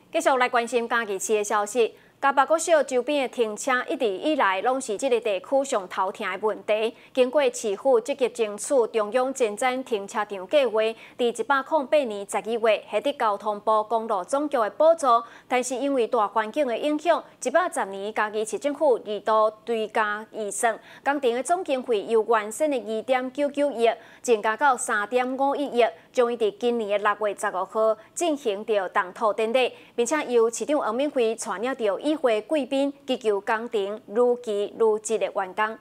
继续来关心嘉义市的消息。嘉北国小周边的停车一直以来拢是这个地区上头疼的问题。经过市府积极争取中央前瞻停车场计划，伫108年12月获得交通部公路总局的补助，但是因为大环境的影响，110年嘉义市政府二度追加预算，工程的总经费由原先的2.99亿增加到3.51亿，将伊伫今年的6月15号进行着动土典礼，并且由市长王敏辉带领着议会贵宾祈求工程如期如质的完工。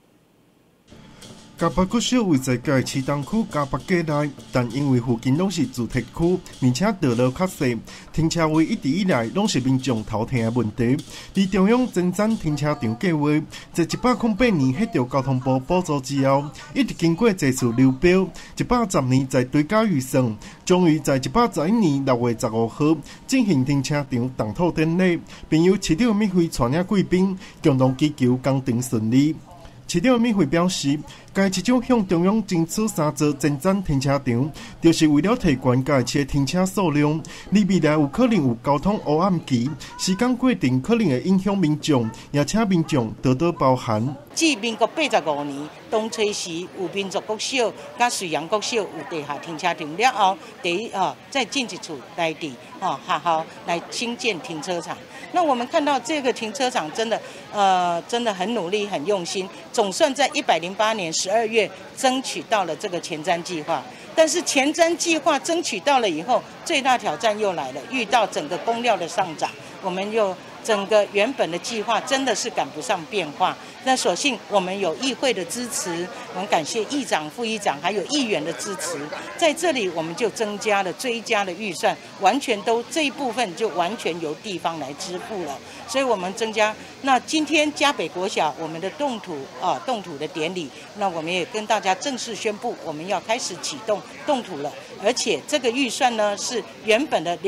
嘉北国小位在嘉义市东区嘉北街内，但因为附近拢是住宅区，而且道路较细，停车位一直以来拢是民众头疼的问题。而中央前瞻停车场计划在108年获得交通部补助之后，一直经过多次流标，110年才追加预算，终于在111年6月15号进行停车场动土典礼，并由市长免费带领贵宾共同祈求工程顺利。市长免费表示，嘉义市长向中央争取3座前瞻停车场，就是为了提悬嘉义市的停车数量。你未来有可能有交通黑暗期，时间过程可能会影响民众，也请民众多多包涵。 自民国85年，东吹时有民族国小、甲水阳国小有地下停车场了后，再进一处来地学校来新建停车场。那我们看到这个停车场真的很努力、很用心，总算在108年12月争取到了这个前瞻计划。但是前瞻计划争取到了以后，最大挑战又来了，遇到整个工料的上涨，我们又整个原本的计划真的是赶不上变化。那所幸我们有议会的支持，我们感谢议长、副议长还有议员的支持，在这里我们就追加了预算，完全都这一部分就完全由地方来支付了。所以我们增加。那今天嘉北国小我们的动土的典礼，那我们也跟大家正式宣布，我们要开始启动动土了。而且这个预算呢是原本的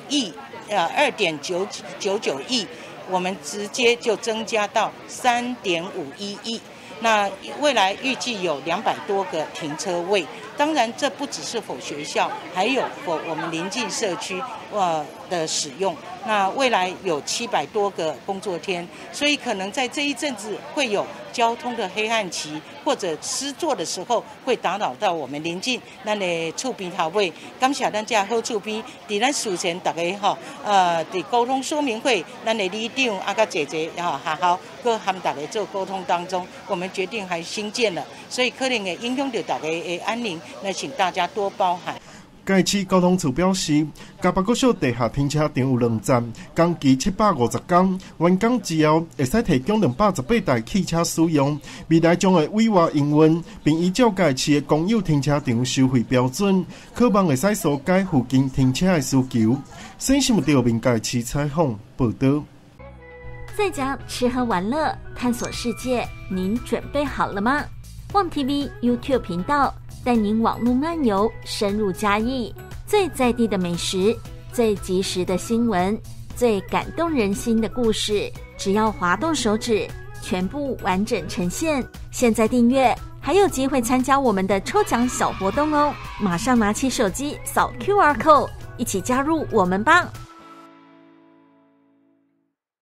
2.99亿。我们直接就增加到3.51亿，那未来预计有200多个停车位。当然，这不只是否学校，还有否我们邻近社区的使用。那未来有700多个工作天，所以可能在这一阵子会有交通的黑暗期，或者施作的时候会打扰到我们邻近咱的厝边头尾。感谢咱这好厝边，伫咱事前大家伫沟通说明会，咱的里长甲姐姐学校搁和大家做沟通当中，我们决定还新建了，所以可能会影响到大家的安宁，那请大家多包涵。 嘉义市交通处表示，嘉北国小地下停车场有2站，工期750天，完工之后会使提供218台汽车使用。未来将会委外营运，并依照嘉义市的公有停车场收费标准，可望会使疏解附近停车的需求。新新闻调民嘉义市采访报道。 在家吃喝玩乐，探索世界，您准备好了吗？旺 TV YouTube 频道带您网络漫游，深入嘉义，最在地的美食，最及时的新闻，最感动人心的故事，只要滑动手指，全部完整呈现。现在订阅还有机会参加我们的抽奖小活动哦！马上拿起手机扫 QR code，一起加入我们吧！